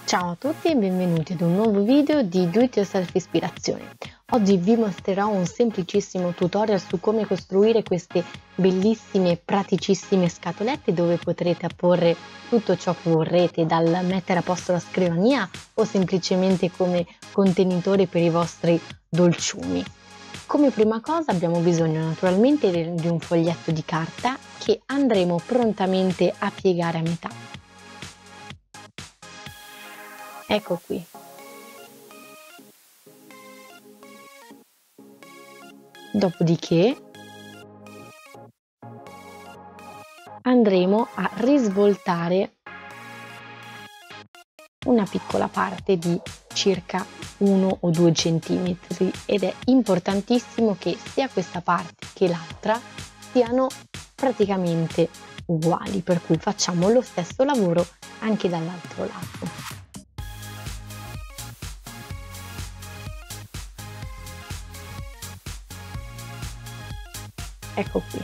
Ciao a tutti e benvenuti ad un nuovo video di Do It Yourself Ispirazione. Oggi vi mostrerò un semplicissimo tutorial su come costruire queste bellissime e praticissime scatolette dove potrete apporre tutto ciò che vorrete, dal mettere a posto la scrivania o semplicemente come contenitore per i vostri dolciumi. Come prima cosa abbiamo bisogno naturalmente di un foglietto di carta che andremo prontamente a piegare a metà. Ecco qui. Dopodiché andremo a risvoltare una piccola parte di circa 1 o 2 centimetri ed è importantissimo che sia questa parte che l'altra siano praticamente uguali, per cui facciamo lo stesso lavoro anche dall'altro lato. Ecco qui.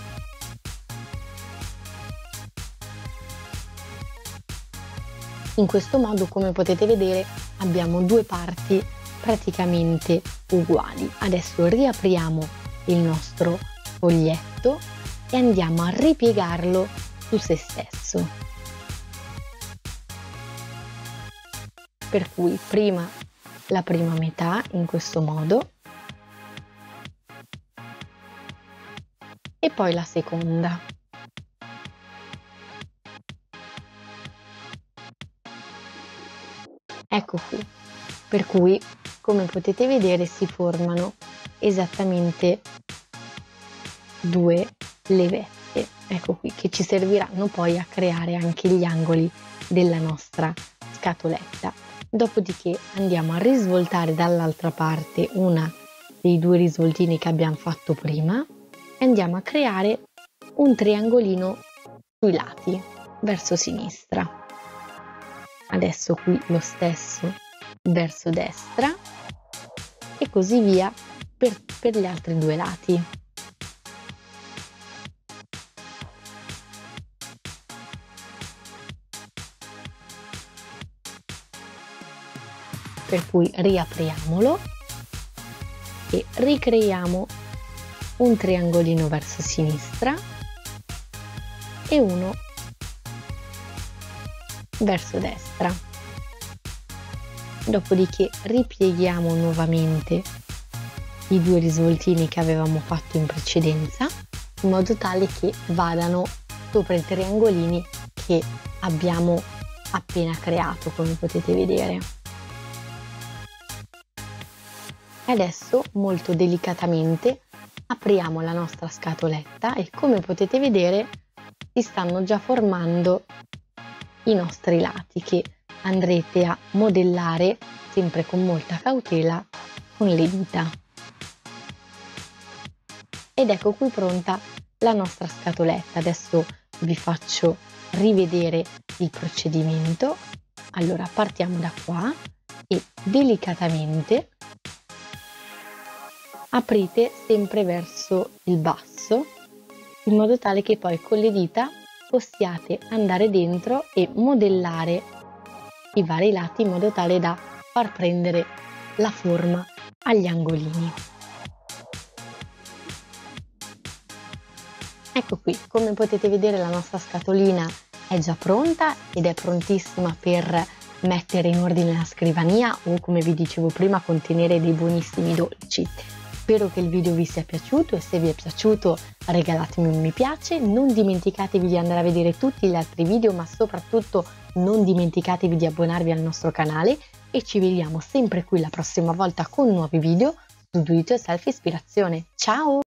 In questo modo, come potete vedere, abbiamo due parti praticamente uguali. Adesso riapriamo il nostro foglietto e andiamo a ripiegarlo su se stesso. Per cui prima la prima metà in questo modo e poi la seconda. Ecco qui, per cui come potete vedere si formano esattamente due levette, ecco qui, che ci serviranno poi a creare anche gli angoli della nostra scatoletta. Dopodiché andiamo a risvoltare dall'altra parte una dei due risvoltini che abbiamo fatto prima e andiamo a creare un triangolino sui lati verso sinistra. Adesso qui lo stesso verso destra e così via per gli altri due lati. Per cui riapriamolo e ricreiamo un triangolino verso sinistra e uno verso destra. Dopodiché ripieghiamo nuovamente i due risvoltini che avevamo fatto in precedenza in modo tale che vadano sopra i triangolini che abbiamo appena creato, come potete vedere. Adesso molto delicatamente apriamo la nostra scatoletta e come potete vedere si stanno già formando i nostri lati che andrete a modellare sempre con molta cautela con le dita. Ed ecco qui pronta la nostra scatoletta. Adesso vi faccio rivedere il procedimento. Allora partiamo da qua e delicatamente aprite sempre verso il basso in modo tale che poi con le dita possiate andare dentro e modellare i vari lati in modo tale da far prendere la forma agli angolini. Ecco qui, come potete vedere la nostra scatolina è già pronta ed è prontissima per mettere in ordine la scrivania o, come vi dicevo prima, contenere dei buonissimi dolci. Spero che il video vi sia piaciuto e se vi è piaciuto regalatemi un mi piace, non dimenticatevi di andare a vedere tutti gli altri video, ma soprattutto non dimenticatevi di abbonarvi al nostro canale e ci vediamo sempre qui la prossima volta con nuovi video su Do It Yourself Ispirazione. Ciao!